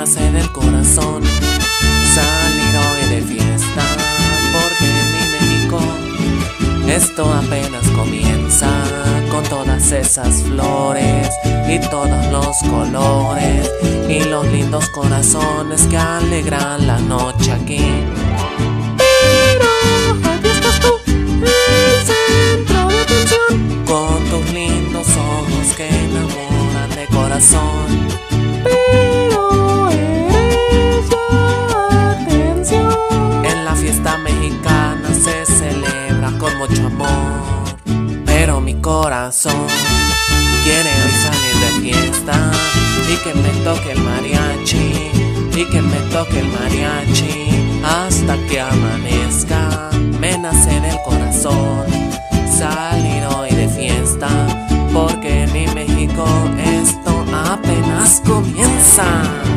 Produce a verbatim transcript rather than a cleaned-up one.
nace del corazón salir hoy de fiesta, porque en mi México esto apenas comienza, con todas esas flores y todos los colores y los lindos corazones que alegran la noche aquí. Pero aquí estás tú, el centro de atención, con tus lindos ojos que enamoran de corazón. pero eres la atención. En la fiesta mexicana se celebra con mucho amor, pero mi corazón quiere hoy salir de fiesta y que me toque el mariachi, y que me toque el mariachi hasta que amanezca. Me nace del corazón salir hoy de fiesta, porque en mi México esto apenas comienza.